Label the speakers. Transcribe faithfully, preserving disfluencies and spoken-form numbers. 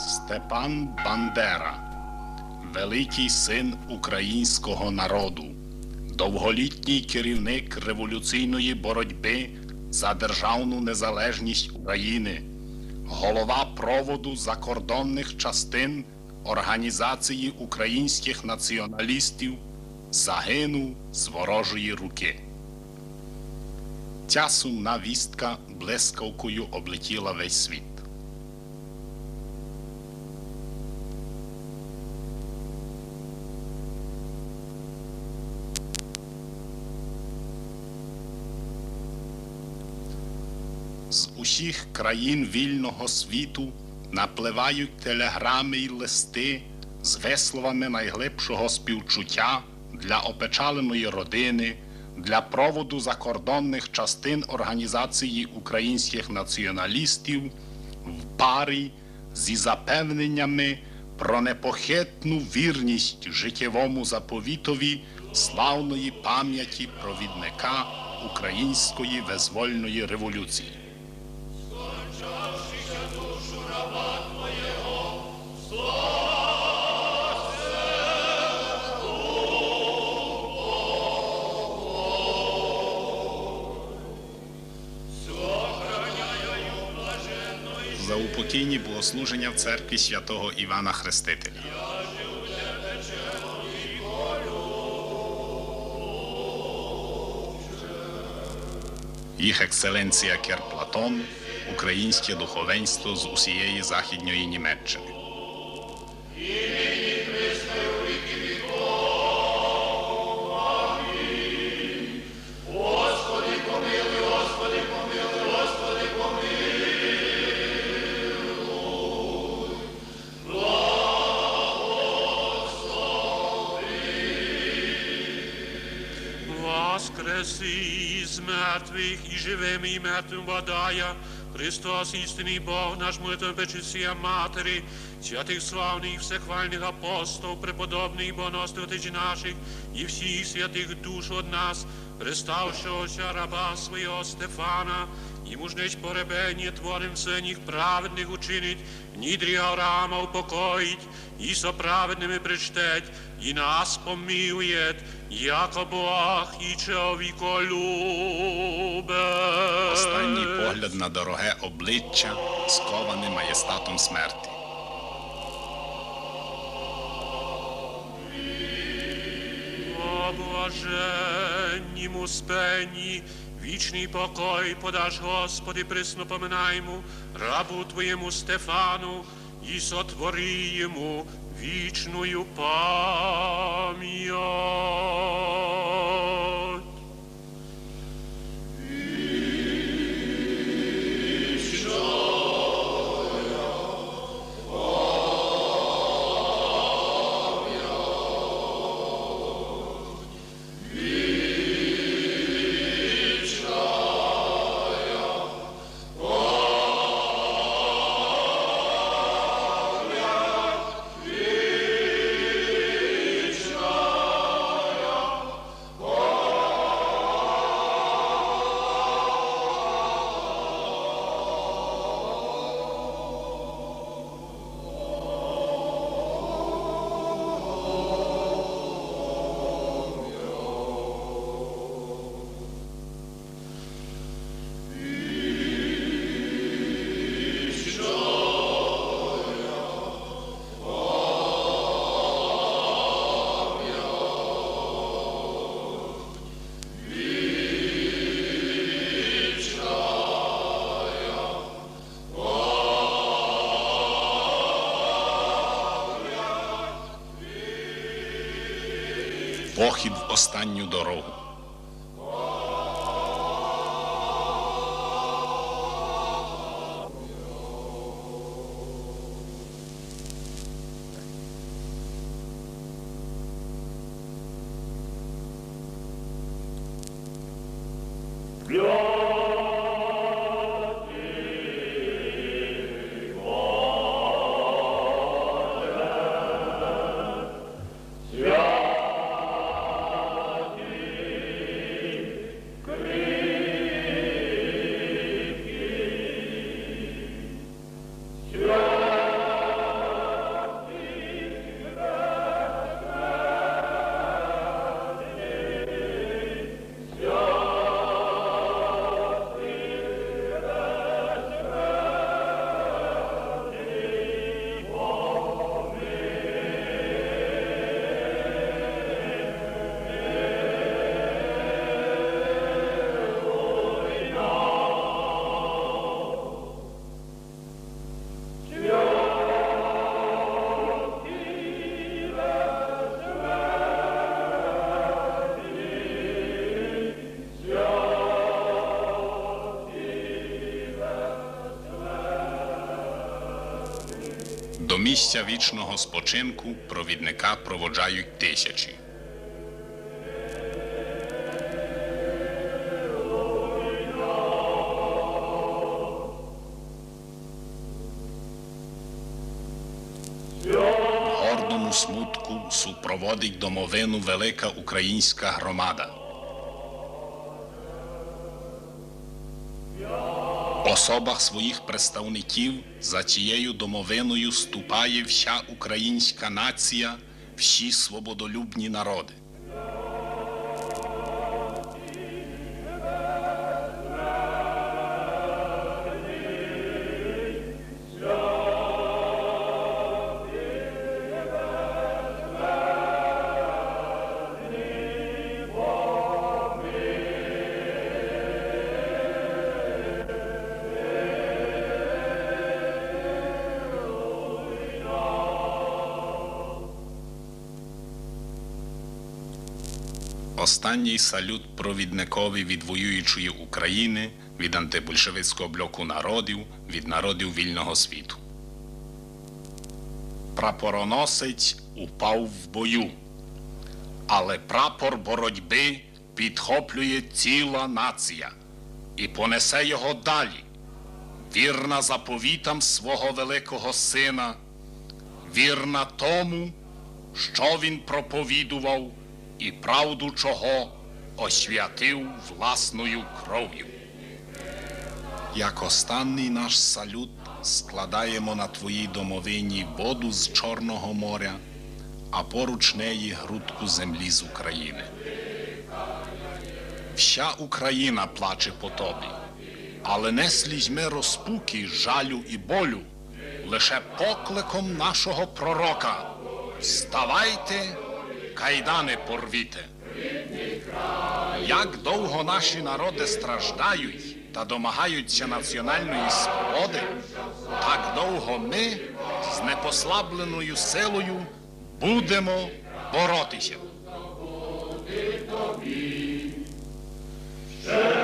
Speaker 1: Степан Бандера, великий син українського народу, довголітній керівник революційної боротьби за державну незалежність України, голова проводу закордонних частин Організації українських націоналістів, загинув з ворожої руки. Ця сумна вістка блискавкою облетіла весь світ. З усіх країн вільного світу напливають телеграми й листи з висловами найглибшого співчуття для опечаленої родини, для проводу закордонних частин Організації українських націоналістів в парі зі запевненнями про непохитну вірність життєвому заповітові славної пам'яті провідника української визвольної революції. За упокійні богослуження в церкві святого Івана Хрестителя. Їх екселенція Кир Платон, українське духовенство з усієї Західньої Німеччини.
Speaker 2: Воскреси из мертвых и живым и мертвым водая, Христос, истинный Бог наш, молитвен Пречистия Матери, святых славных, всехвальных апостолов, преподобных богоносных отечей наших и всех святых душ от нас, представшегося раба своего Стефана, ему ж неч поребение творим сынних праведных учинить, нидрі Авраама упокоить, и со праведными пречтеть, и нас помилует, яко Бог і чоловіколюбець.
Speaker 1: Останній погляд на дороге обличчя, сковане маєстатом смерті.
Speaker 2: О блаженнім успенні, вічний покой подаш, Господи, присно поминаймо рабу Твоєму Стефану, і сотвори йому вічною пам'ять.
Speaker 1: Похід в останню дорогу.
Speaker 3: Святий
Speaker 1: До місця вічного спочинку провідника проводжають тисячі. В гордому смутку супроводить домовину велика українська громада. В особах своїх представників за цією домовиною ступає вся українська нація, всі свободолюбні народи. Останній салют провідникові від воюючої України, від антибольшевицького блоку народів, від народів вільного світу. Прапороносець упав в бою, але прапор боротьби підхоплює ціла нація і понесе його далі, вірна заповітам свого великого сина, вірна тому, що він проповідував, і правду чого освятив власною кров'ю. Як останній наш салют складаємо на твоїй домовині воду з Чорного моря, а поруч неї грудку землі з України. Вся Україна плаче по тобі, але не слізьми розпуки, жалю і болю, лише покликом нашого пророка: «Вставайте, кайдани порвіте». Як довго наші народи страждають та домагаються національної свободи, так довго ми з непослабленою силою будемо боротися.